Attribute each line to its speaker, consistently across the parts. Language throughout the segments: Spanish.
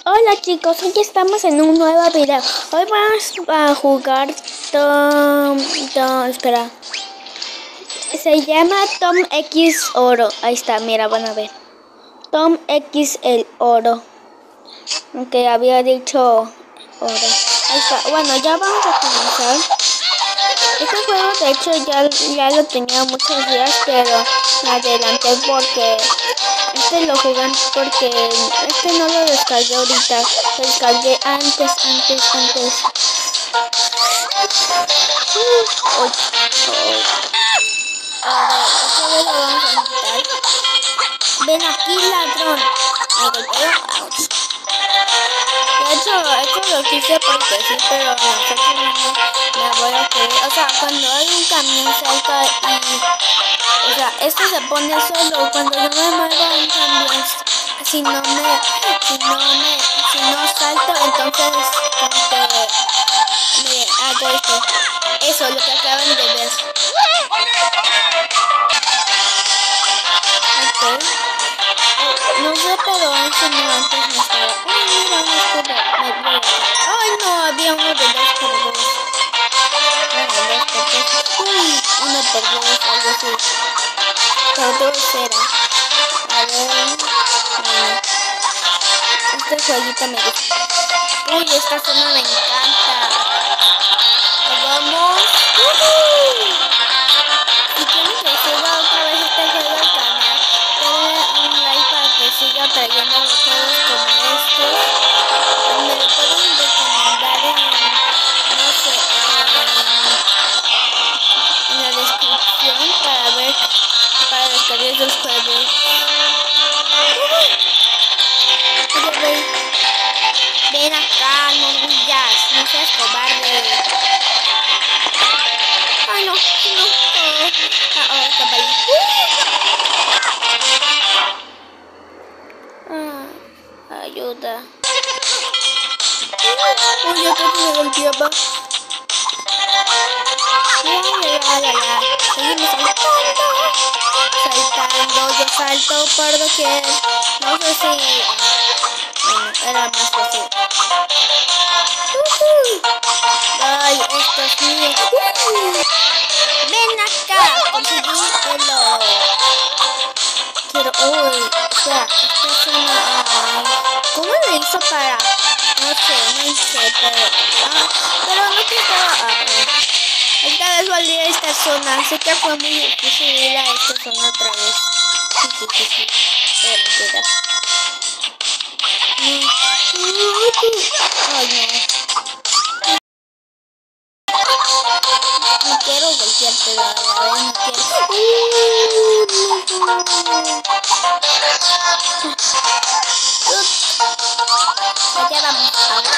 Speaker 1: Hola chicos, hoy estamos en un nuevo video. Hoy vamos a jugar espera. Se llama Tom X Oro. Ahí está, mira, van a ver. Tom X el Oro. Aunque había dicho oro. Ahí está. Bueno, ya vamos a comenzar. Este juego de hecho ya lo tenía muchos días, pero me adelanté porque lo jugué porque no lo descargué ahorita, lo descargué antes. A ver, otra vez lo vamos a quitar. Ven aquí, ladrón. De hecho lo quise porque sí, pero nosotros no me voy a creer. O sea, cuando hay un camión cerca o sea, esto se pone solo cuando yo me muevo a un camión. Si no salto, entonces como que me hago esto. Eso, lo que acaban de ver. Ok. No sé, pero antes no estaba. Ay, mira, un escudo. Ay, no, había uno de 2x2. Uy, 1x2, algo así. Pero 2 era. A ver. Este jueguito me gusta. Uy, esta zona me encanta. Vamos. Si quieren que suba otra vez este juego al canal, denle un like para que siga trayendo los juegos como estos. Me lo pueden recomendar no sé, en la descripción para descargar esos juegos. Ven acá, no huyas, no seas cobarde. Ay, no. Está ahí. Ayuda. Uy, yo creo que me golpeaba. Seguimos saltando. Yo salto por doquier. No sé si... Bueno, era más fácil. Ay, esto es mío. Ven acá, conseguí el oro. Quiero... Uy, o sea, esta es una... ¿Cómo le hizo para...? No sé, pero no quedaba. Esta vez volví a esta zona, así que fue muy difícil ir a esta zona otra vez. Sí. Mentira. Ay, no quiero golpearte, la verdad, no quiero. Ya vamos.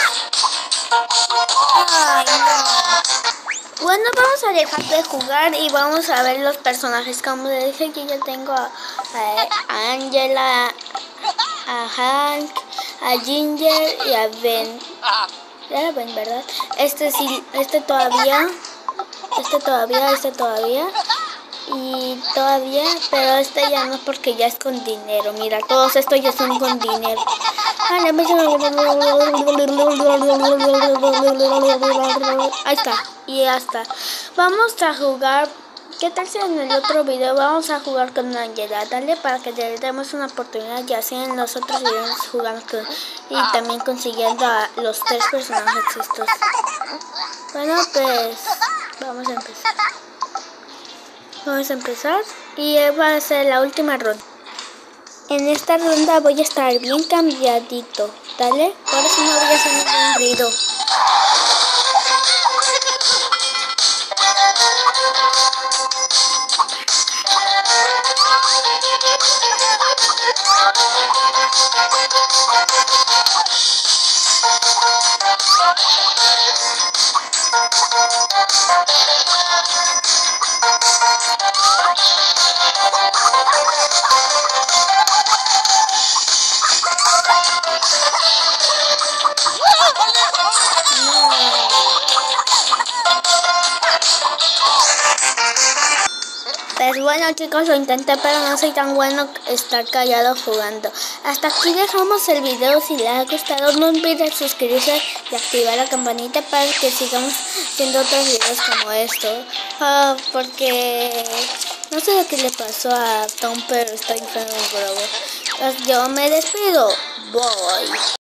Speaker 1: Ay, no. Bueno, vamos a dejar de jugar y vamos a ver los personajes. Como les dije, que yo tengo a Angela, a Hank, a Ginger y a Ben. Era Ben, ¿verdad? Este todavía. Y todavía, pero este ya no, porque ya es con dinero. Mira, todos estos ya son con dinero. Ahí está, y ya está. Vamos a jugar. ¿Qué tal si en el otro video vamos a jugar con Angela? Dale, para que le demos una oportunidad, ya sea en los otros videos jugamos con, y también consiguiendo a los 3 personajes estos. Bueno, pues vamos a empezar y va a ser la última ronda. En esta ronda voy a estar bien cambiadito, ¿dale? Por eso no voy a hacer ningún ruido. Pues bueno chicos, lo intenté, pero no soy tan bueno estar callado jugando. hasta aquí dejamos el video. Si les ha gustado, no olviden suscribirse y activar la campanita para que sigamos haciendo otros videos como estos. Porque no sé qué le pasó a Tom, pero está enfermo. Yo me despido. Bye.